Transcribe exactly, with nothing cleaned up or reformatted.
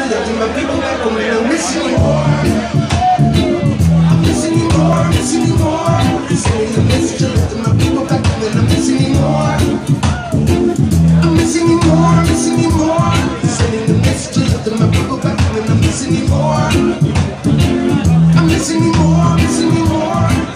love my people back home, and I'm missing you more. I'm missing you more, I'm missing you more. Sending a message of love to my people back home, and I'm missing you more. I'm missing you more, I'm missing you more. Sending a message of love to my people back home, and I'm missing you more. I'm missing you more, I'm missing you more.